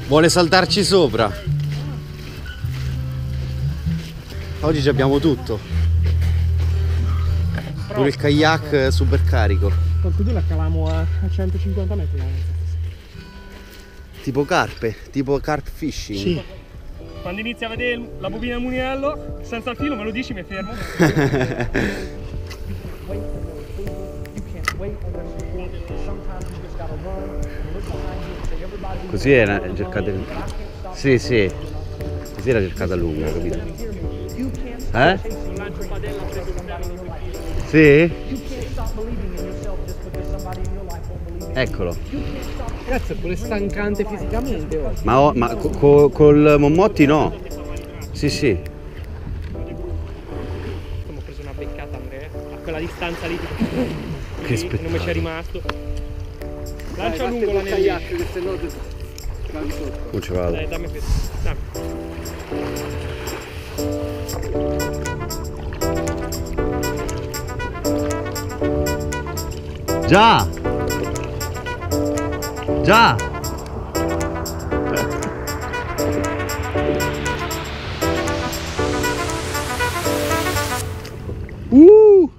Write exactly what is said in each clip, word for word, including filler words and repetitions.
Vuole saltarci sopra. Oggi ci abbiamo tutto. Pure il kayak super carico. Quanto la cavamo a centocinquanta metri. Tipo carpe, tipo carp fishing. Sì. Quando inizi a vedere la bobina del mulinello senza il filo me lo dici, mi fermo. Così era cercata. Sì, sì. Così era cercata lunga, capito? Eh? Sì? Eccolo. Cazzo, è pure stancante fisicamente. Oh. Ma, ho, ma co, co, col Mommotti no. Sì, sì. Ho preso una beccata, Andrea. A quella distanza lì. Che spettacolo. Non mi c'è rimasto. Lancia Dai, lungo la nel che se no non ci vado. Dai, dammi questo. Dammi. Già! Già! Uh!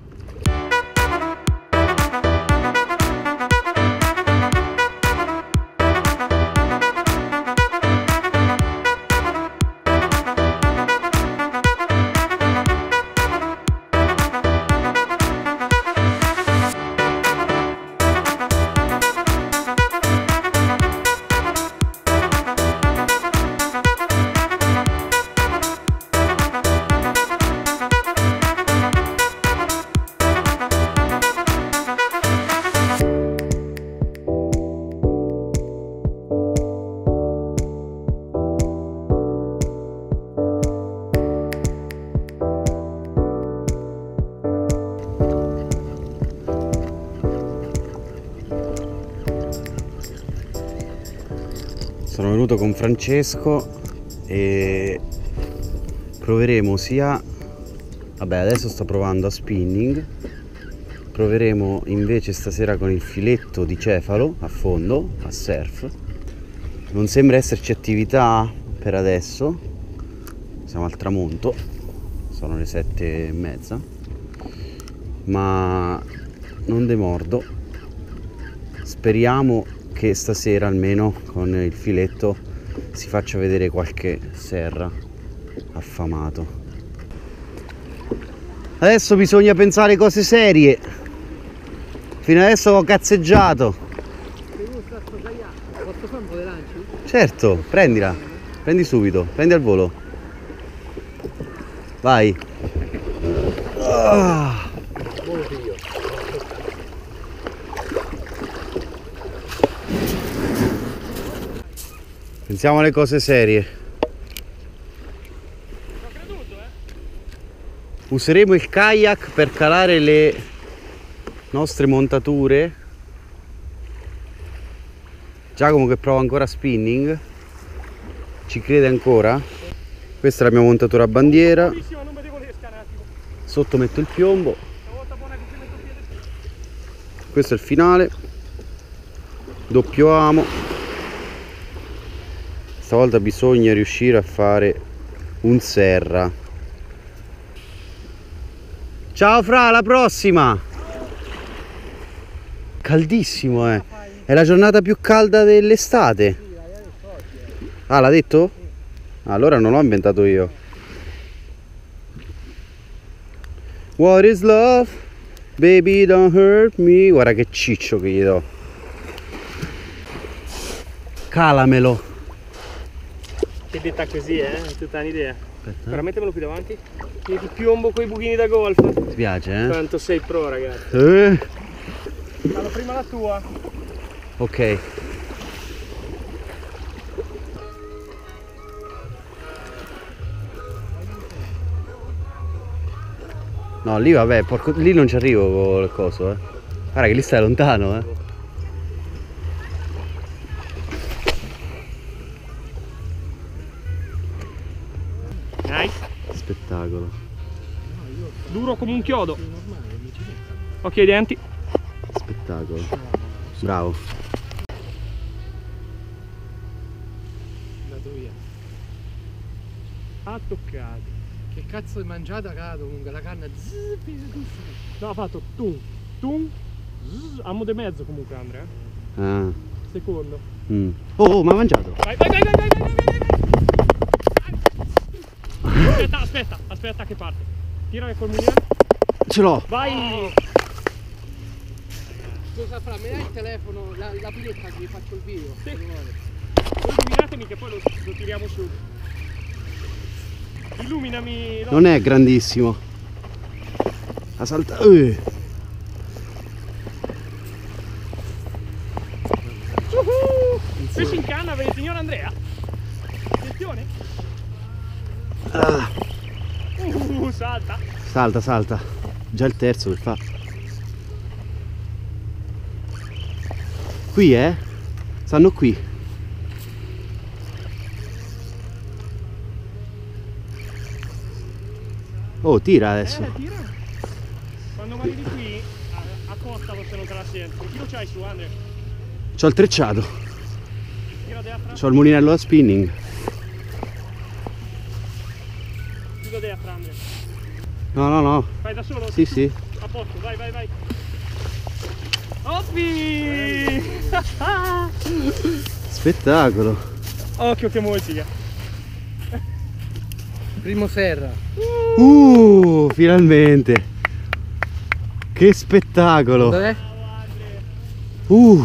Sono venuto con Francesco e proveremo sia, vabbè adesso sto provando a spinning, proveremo invece stasera con il filetto di cefalo a fondo, a surf. Non sembra esserci attività per adesso, siamo al tramonto, sono le sette e mezza, ma non demordo, speriamo che stasera almeno con il filetto si faccia vedere qualche serra affamato. Adesso bisogna pensare cose serie. Fino adesso ho cazzeggiato. Posso fare un po' di lanci? Certo, prendila. Prendi subito, prendi al volo. Vai. Ah. Pensiamo alle cose serie. Useremo il kayak per calare le nostre montature. Giacomo che prova ancora spinning. Ci crede ancora. Questa è la mia montatura a bandiera. Sotto metto il piombo. Questo è il finale. Doppio amo. Stavolta bisogna riuscire a fare un serra. Ciao Fra, alla prossima! Caldissimo, eh! È la giornata più calda dell'estate. Ah, l'ha detto? Allora non l'ho inventato io. What is love? Baby don't hurt me. Guarda che ciccio che gli do. Calamelo. Che detta così, eh? Non tutta un'idea. Però mettemelo qui davanti. Ti piombo coi buchini da golf. Ti piace, eh? Quanto sei pro, ragazzi. Eh? Vado prima la tua. Ok. No, lì vabbè, porco, lì non ci arrivo con il coso, eh. Guarda che lì stai lontano, eh. Nice. Spettacolo. Duro come un chiodo. Occhio ai denti. Spettacolo. Bravo. ha toccato. Che cazzo di mangiata cado comunque, la canna zzz, pesadissima. No, ha fatto tum, tum, zzz, a mo' de mezzo comunque Andrea. Ah. Secondo. Mm. Oh, oh, ma ha mangiato. Vai, vai, vai, vai, vai, vai, vai, vai. Aspetta, aspetta, aspetta che parte. Tira col mulino. Ce l'ho. Vai! Oh. Scusa Fra, mi dai il telefono, la, la piletta che vi faccio il video? Sì. Se vuole. Voi illuminatemi che poi lo, lo tiriamo su. Illuminami. No. Non è grandissimo. Ha saltato. Eh. Uh-huh. Pesci in canna per il signor Andrea. Attenzione. Ah. Uh, salta. Salta, salta. Già il terzo che fa. Qui, eh? Stanno qui. Oh, tira adesso. Eh, tira. Quando vai di qui, accostalo se non te la senti. Chi lo c'hai su, Andrea? C'ho il trecciato. Tira a destra. C'ho il mulinello da spinning. Chiudo a destra, Andrea. No, no, no. Fai da solo? Sì, sì. A posto, vai, vai, vai. Oppi! Spettacolo. Occhio che musica. Primo serra. Uh, finalmente. Che spettacolo. Dov'è? Uh.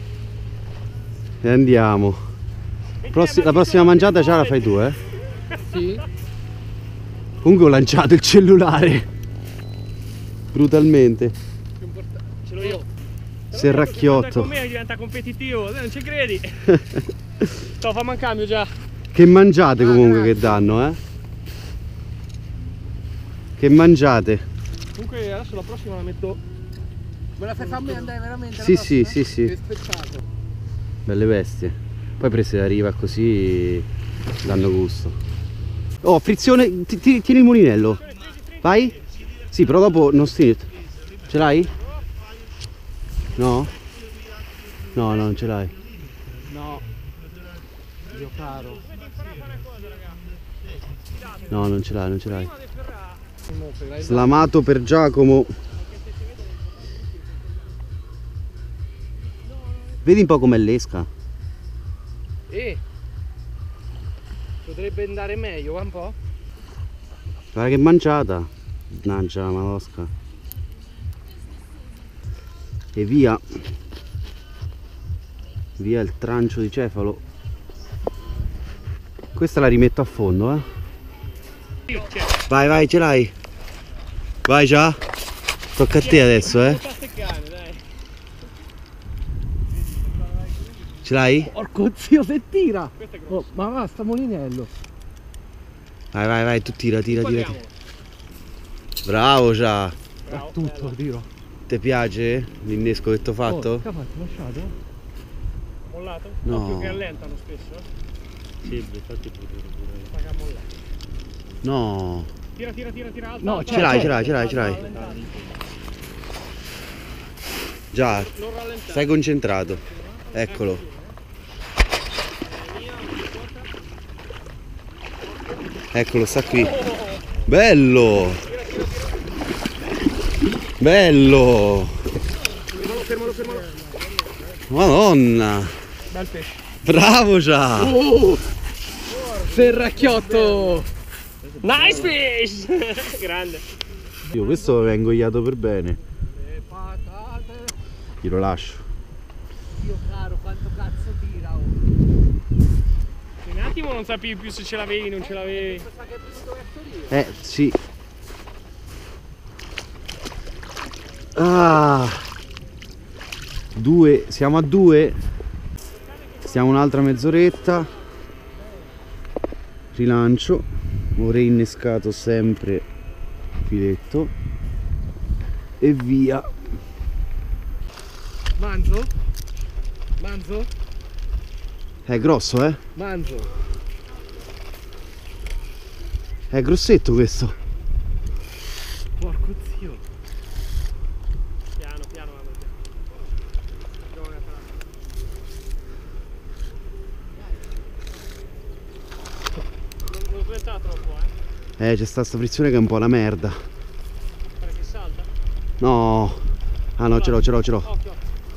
E andiamo. Prossi- la prossima mangiata già la fai tu, eh? Sì. Comunque ho lanciato il cellulare. Brutalmente. Ce l'ho io. Serracchiotto. Con me diventa competitivo, non ci credi? Sto fammi un cambio già. Che mangiate Ah, comunque grazie. che danno, eh? Che mangiate? Comunque adesso la prossima la metto. Me la fai farmi andare veramente? la Sì, sì, prossima? sì, sì. Che spettacolo. Belle bestie. Poi prese da riva così danno gusto. Oh, frizione, ti- ti- tieni il mulinello. Vai? Sì, però dopo non sti. Ce l'hai? No? No, no, non ce l'hai. No. Dio caro. No, non ce l'hai, non ce l'hai. No, se l'hai- Slamato per Giacomo. Vedi un po' com'è l'esca. Eh. Potrebbe andare meglio, va un po'? Guarda che mangiata. Mannaggia la malosca. E via. Via il trancio di cefalo. Questa la rimetto a fondo, eh. Vai, vai, ce l'hai. Vai già. Tocca a te adesso, eh. Ce l'hai? Porco zio, se tira! Questo è Oh, ma va, sta mulinello. Vai, vai, vai, tu tira, tira, tira. tira. Bravo già. È tutto, tiro. Ti piace l'innesco che ti ho fatto? Oh, che ha fatto? Lasciato? Mollato? No. Occhio che allentano spesso, eh. Sì, infatti pure. Sta che ha mollato. No. Tira, tira, tira, tira, alza, No, alza, Ce l'hai, alza, ce l'hai, ce l'hai, ce l'hai. alza, alza. Già, Non rallentare. stai concentrato. Eccolo. Eccolo, sta qui. Bello! Bello! Fermalo, fermalo, fermalo. Madonna! Bel pesce. Bravo già! Oh! Serracchiotto! Nice fish! Grande. Io questo è ingoiato per bene. Le patate! Glielo lascio. Dio caro, quanto cazzo tira! Oh. Un attimo non sapevi più se ce l'avevi, non ce l'avevi. Sa che è venuto verso lì? Eh, sì. Ah! Due, siamo a due. Stiamo un'altra mezz'oretta. Rilancio. Ho reinnescato sempre filetto. E via. Manzo? Manzo? È grosso, eh? Manzo! È grossetto questo. Porco zio! Piano, piano, vado piano. Non, non sventar troppo, Eh, c'è sta sta frizione che è un po' una merda. Pare che salta. No. Ah no, ce l'ho, ce l'ho, ce l'ho. Occhio.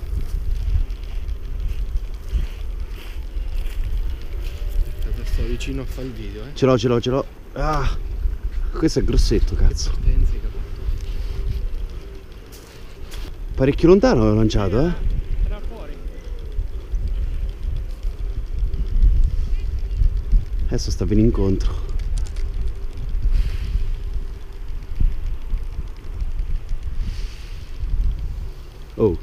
Aspetta, sto vicino a fare il video, eh. Ce l'ho, ce l'ho, ce l'ho. Ah. Questo è grossetto, cazzo. Pensi che Parecchio lontano l'ho lanciato, eh. Era fuori. Adesso sta venendo incontro. Oh.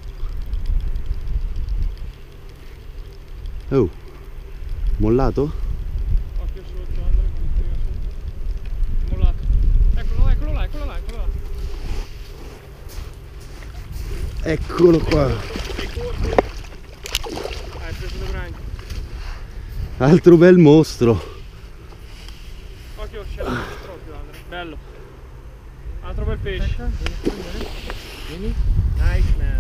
Oh. Mollato? Occhio sotto, Andrea, quando ti arriva sotto. Mollato. Eccolo là, eccolo là, eccolo là, eccolo là. Eccolo qua. Hai preso le branche. Altro bel mostro. Occhio, scende proprio, Andrea. Bello. Altro bel pesce. Vieni. Nice man.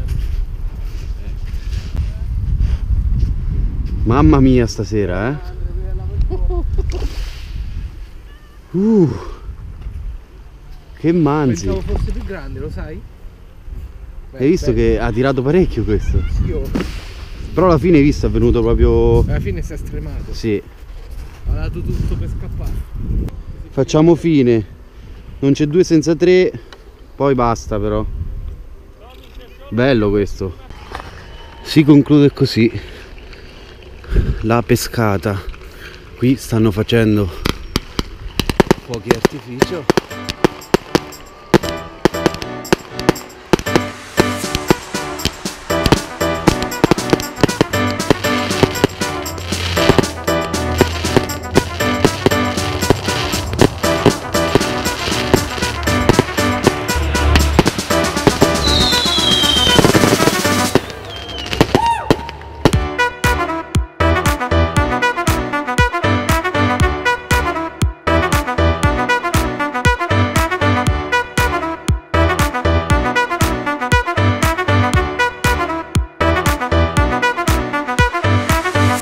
Mamma mia stasera, eh. Uh. Che manzi. Pensavo fosse più grande, lo sai? Beh, Hai visto beh, che ha tirato parecchio questo? sì, io- Però alla fine hai visto è venuto proprio... alla fine si è stremato. Sì. Ha dato tutto per scappare. Facciamo fine. Non c'è due senza tre. Poi basta però. Bello questo. Si conclude così la pescata. Qui stanno facendo fuochi d'artificio.